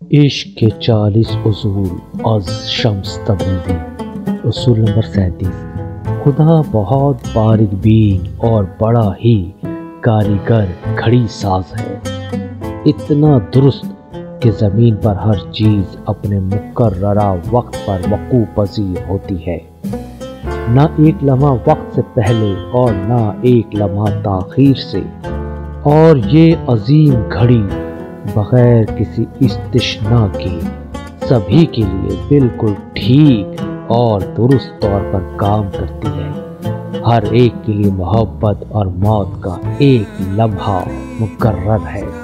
इश्क के 40 उसूल और शम्स तब्रीज़ी। उसूल नंबर 37। खुदा बहुत बारीक बीन और बड़ा ही कारीगर घड़ी साज है, इतना दुरुस्त कि ज़मीन पर हर चीज़ अपने मुकर्ररा वक्त पर वक़ू पज़ीर होती है। ना एक लम्हा वक्त से पहले और ना एक लम्हा ताख़ीर से। और ये अजीम घड़ी बग़ैर किसी इस्तिस्ना के सभी के लिए बिल्कुल ठीक और दुरुस्त तौर पर काम करती है। हर एक के लिए मोहब्बत और मौत का एक लम्हा मुकर्रर है।